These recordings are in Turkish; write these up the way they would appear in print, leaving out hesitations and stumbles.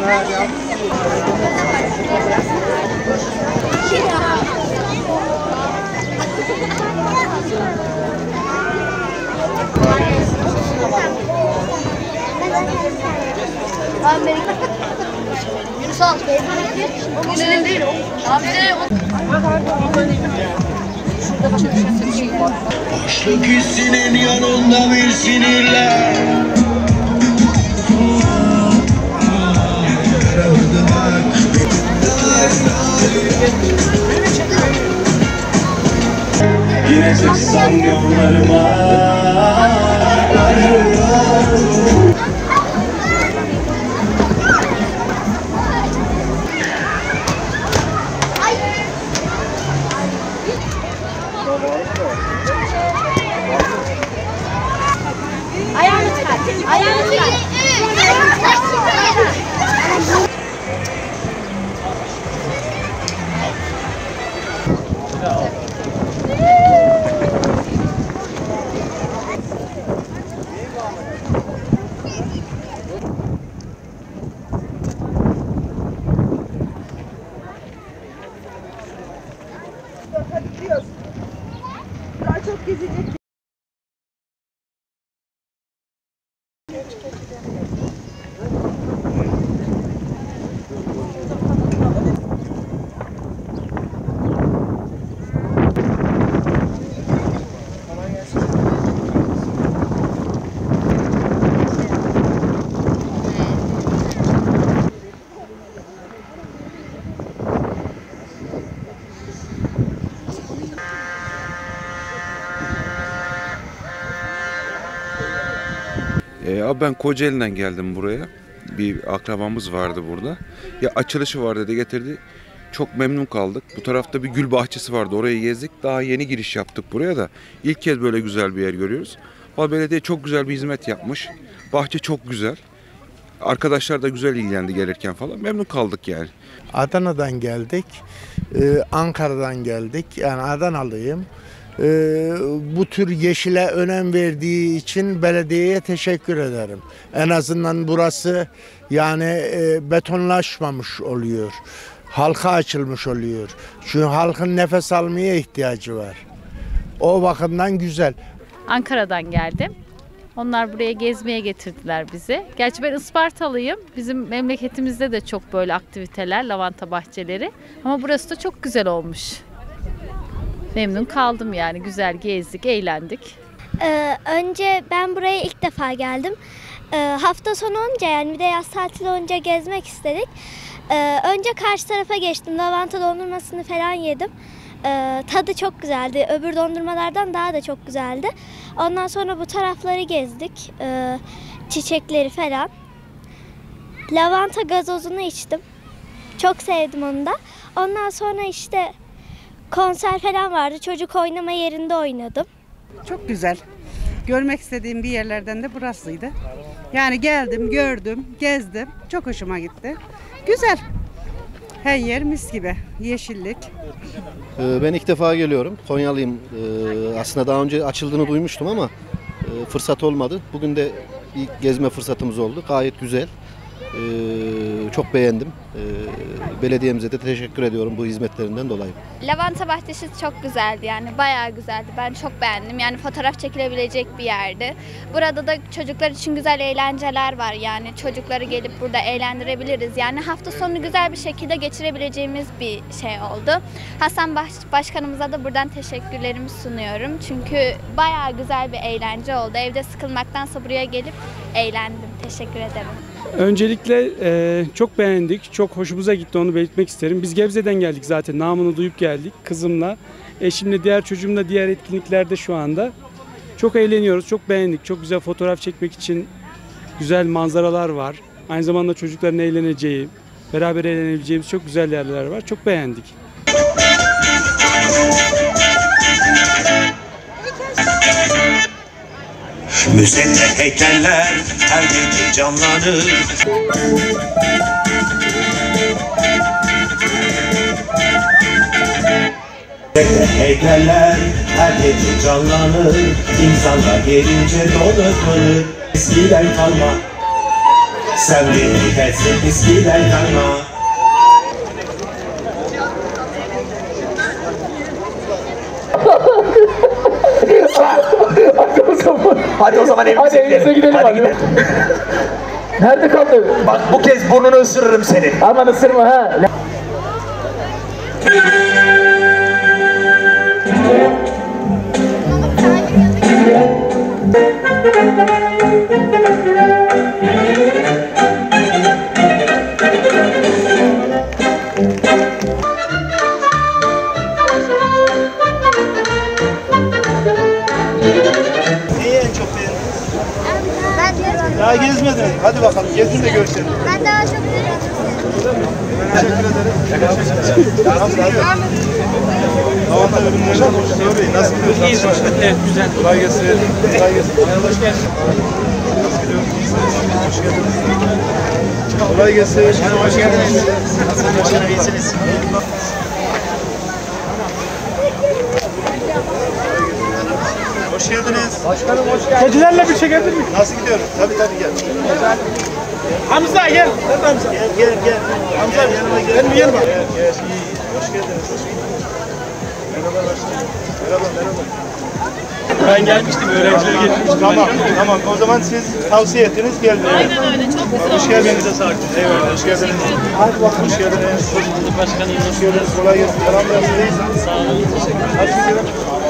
Yunus al. O güzel değil o. Başlık hissinin yanında bir sinirler. Yine çıksam yollarıma. Ayağını çıkar. Ayağını çıkar. Daha çok gezecek. Abi ben Kocaeli'den geldim buraya. Bir akrabamız vardı burada. Ya açılışı var dedi, getirdi. Çok memnun kaldık. Bu tarafta bir gül bahçesi vardı. Orayı gezdik. Daha yeni giriş yaptık buraya da. İlk kez böyle güzel bir yer görüyoruz. Vallahi belediye çok güzel bir hizmet yapmış. Bahçe çok güzel. Arkadaşlar da güzel ilgilendi gelirken falan. Memnun kaldık yani. Adana'dan geldik. Ankara'dan geldik. Yani Adanalıyım. Bu tür yeşile önem verdiği için belediyeye teşekkür ederim. En azından burası yani betonlaşmamış oluyor. Halka açılmış oluyor. Çünkü halkın nefes almaya ihtiyacı var. O bakımdan güzel. Ankara'dan geldim. Onlar buraya gezmeye getirdiler bizi. Gerçi ben Ispartalıyım. Bizim memleketimizde de çok böyle aktiviteler, lavanta bahçeleri. Ama burası da çok güzel olmuş. Memnun kaldım yani. Güzel gezdik, eğlendik. Önce ben buraya ilk defa geldim. Hafta sonu olunca yani bir de yaz tatili olunca gezmek istedik. Önce karşı tarafa geçtim. Lavanta dondurmasını falan yedim. Tadı çok güzeldi. Öbür dondurmalardan daha da çok güzeldi. Ondan sonra bu tarafları gezdik. Çiçekleri falan. Lavanta gazozunu içtim. Çok sevdim onu da. Ondan sonra işte konser falan vardı. Çocuk oynama yerinde oynadım. Çok güzel. Görmek istediğim bir yerlerden de burasıydı. Yani geldim, gördüm, gezdim. Çok hoşuma gitti. Güzel. Her yer mis gibi. Yeşillik. Ben ilk defa geliyorum. Konyalıyım. Aslında daha önce açıldığını duymuştum ama fırsat olmadı. Bugün de bir gezme fırsatımız oldu. Gayet güzel. Çok beğendim. Belediyemize de teşekkür ediyorum bu hizmetlerinden dolayı. Lavanta bahçesi çok güzeldi yani bayağı güzeldi. Ben çok beğendim. Yani fotoğraf çekilebilecek bir yerdi. Burada da çocuklar için güzel eğlenceler var. Yani çocukları gelip burada eğlendirebiliriz. Yani hafta sonunu güzel bir şekilde geçirebileceğimiz bir şey oldu. Hasan Başkanımıza da buradan teşekkürlerimi sunuyorum. Çünkü bayağı güzel bir eğlence oldu. Evde sıkılmaktansa buraya gelip eğlendim. Teşekkür ederim. Öncelikle çok beğendik, çok hoşumuza gitti, onu belirtmek isterim. Biz Gebze'den geldik zaten, namını duyup geldik kızımla, eşimle, diğer çocuğumla diğer etkinliklerde şu anda. Çok eğleniyoruz, çok beğendik, çok güzel fotoğraf çekmek için güzel manzaralar var. Aynı zamanda çocukların eğleneceği, beraber eğlenebileceğimiz çok güzel yerler var, çok beğendik. Müzede heykeller her gece canlanır. Müzede heykeller her gece canlanır. İnsanlar gelince donur. Eskiden kalma Sen bir etsin eskiden kalma. Hadi o zaman evimize gidelim. Hadi gidelim. Nerede kaldı? Bak bu kez burnunu ısırırım seni. Aman ısırma ha. Daha gezmedin. Hadi bakalım gezin de görüşelim. Ben daha çok seviyorum. Teşekkür ederim. Lavanta ürünlerinden Mustafa Bey nasıl gidiyorsunuz? İyiyiz başkanım. Evet güzel. Kolay gelsin. Kolay gelsin. Hoş geldin. Hoş geldiniz. Kolay gelsin. Hoş geldiniz. Nasılsınız başkanım? İyisiniz. Hoş geldiniz. Başkanım hoş geldiniz. Kedilerle bir çekebilir miyim? Nasıl gidiyor? Tabii gel. Hamza gel. Hamza. Gel. Hamza yanıma gel. Ben bir yanıma. Gel. İyi. Hoş geldiniz. Merhaba başkanım. Merhaba. Ben gelmiştim, öğrencileri getirmiştim. Tamam. O zaman siz tavsiye ettiniz, geldiniz. Aynen öyle, çok güzel. Hoş geldiniz. Eyvallah, hoş geldiniz. Hadi bakalım. Hoş geldiniz. Hoş bulduk başkanım. Hoş geldiniz. Kolay gelsin. Selam versin. Sağ olun. Hadi gidelim.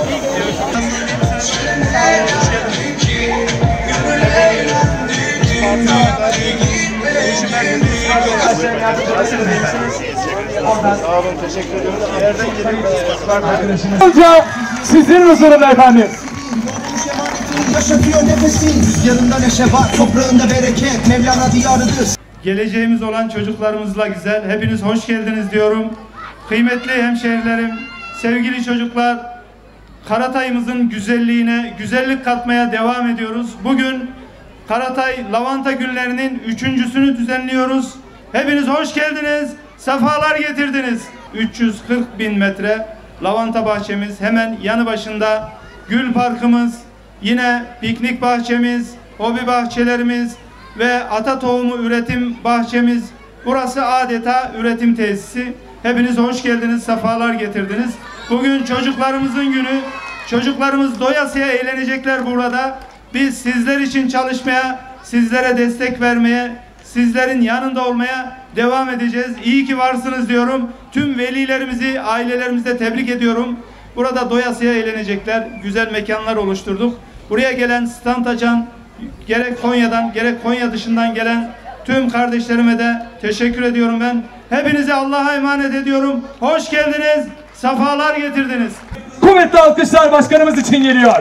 Sağ olun, teşekkür ediyoruz. Nereden geliyorsunuz? Sizin huzurun efendim. Yaşatıyor nefesin, rüzgarında neşe var, toprağında bereket, Mevlana diyarıdır. Geleceğimiz olan çocuklarımızla güzel, hepiniz hoş geldiniz diyorum. Kıymetli hemşehrilerim, sevgili çocuklar, Karatay'ımızın güzelliğine güzellik katmaya devam ediyoruz. Bugün Karatay Lavanta Günlerinin 3.'sünü düzenliyoruz. Hepiniz hoş geldiniz, sefalar getirdiniz. 340.000 metre lavanta bahçemiz, hemen yanı başında gül parkımız, yine piknik bahçemiz, hobi bahçelerimiz ve ata tohumu üretim bahçemiz. Burası adeta üretim tesisi. Hepiniz hoş geldiniz, sefalar getirdiniz. Bugün çocuklarımızın günü. Çocuklarımız doyasıya eğlenecekler burada. Biz sizler için çalışmaya, sizlere destek vermeye, sizlerin yanında olmaya devam edeceğiz. İyi ki varsınız diyorum. Tüm velilerimizi, ailelerimizi de tebrik ediyorum. Burada doyasıya eğlenecekler. Güzel mekanlar oluşturduk. Buraya gelen, stand açan, gerek Konya'dan, gerek Konya dışından gelen tüm kardeşlerime de teşekkür ediyorum ben. Hepinizi Allah'a emanet ediyorum. Hoş geldiniz, sefalar getirdiniz. Kuvvetli alkışlar başkanımız için geliyor.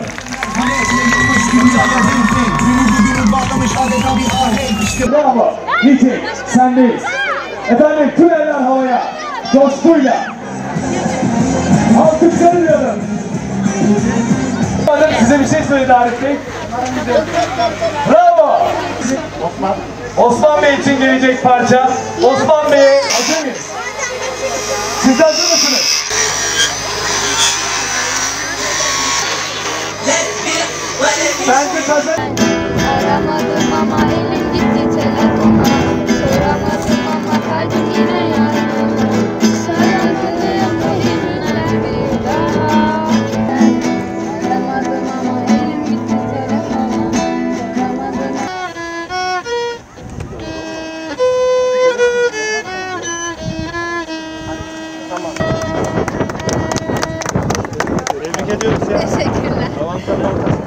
Bravo. Niçin? Sendeyiz. Efendim tüm eller havaya. Coşkuyla. Alkışlarıyla. Size bir şey söyledi Arif Bey. Bravo. Osman Bey için gelecek parça. Osman Bey hazır mıyız? Siz hazır mısınız? Bence kazan. Aramadım ama elim gitti telefona. Soramadım ama kalbim yine yandı. Sarıldım benimle bir daha. Aramadım ama elim gitti telefona. Soramadım. Tebrik ediyoruz ya. Teşekkürler.